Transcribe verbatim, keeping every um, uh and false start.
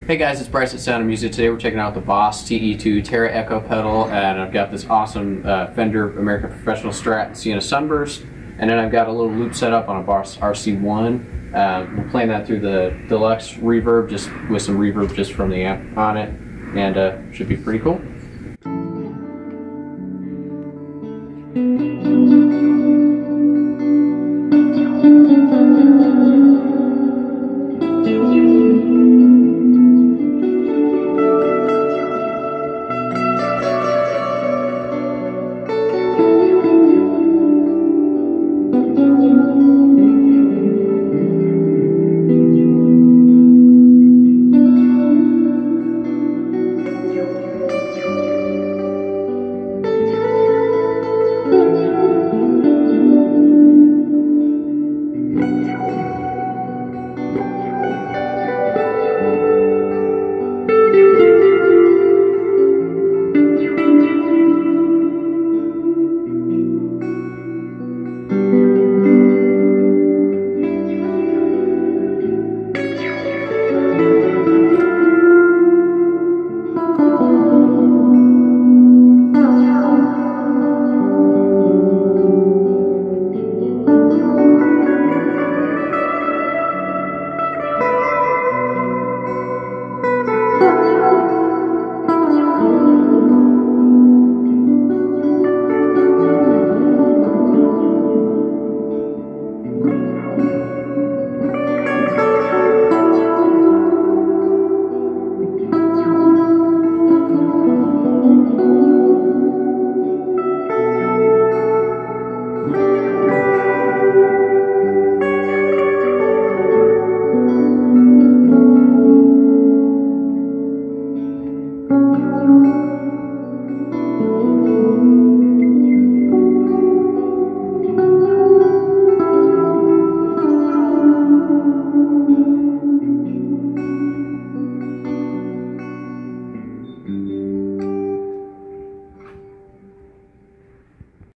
Hey guys, it's Bryce at Sound of Music. Today we're checking out the Boss Tera Echo Pedal, and I've got this awesome uh, Fender American Professional Strat Sienna Sunburst, and then I've got a little loop set up on a Boss R C one. Uh, we're playing that through the Deluxe Reverb, just with some reverb just from the amp on it, and uh, should be pretty cool.